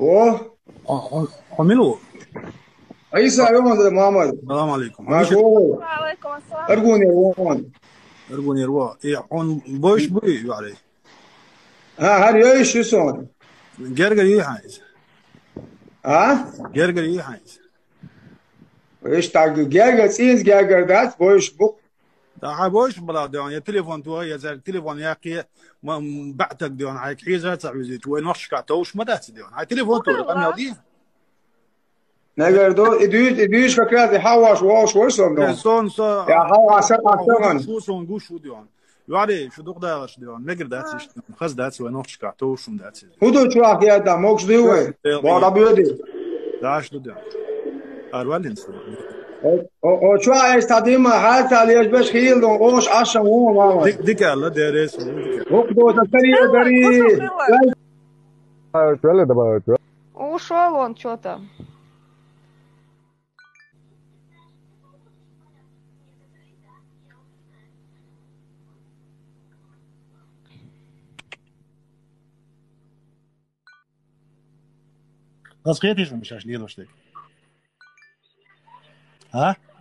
اوه حملوا. عيسى يوم محمد السلام عليكم. هميش معقول وعليكم السلام. ارجوني وون ارجوني روا يحون بوش بوي عليه. ها هل يعيش يسون جرجر يحايز. ها جرجر يحايز. ايش تاع جاجر سينز جاجر ذات بوش بوك ده بوش بلا ديون يا تليفون تو يا زال تليفون يا اخي ما بعتك ديون هاي حيزه تعوزيت وين وش كاتوش ما دات ديون هاي تليفون تو رقم يودي. نقدر دو اديش فكرة يحوش واش وصل دون سون يا حوا سبعة هودي ثمن شو سون جو شو ديون. يواري شو دوق داش ديون مقر داتش خز داتس وين وش كاتوش وم داتس. هدو شو يا دا موكش ديوه بارا بيودي داش ديون. أروالين سلام. او شو استاديما حتى ليش بس خيل دون اوش عشان هو ماما ديك الله دارس وديك. وقدو تسريه دري Ушел он что-то. Was geht ich um mich als Niederstück? Ha?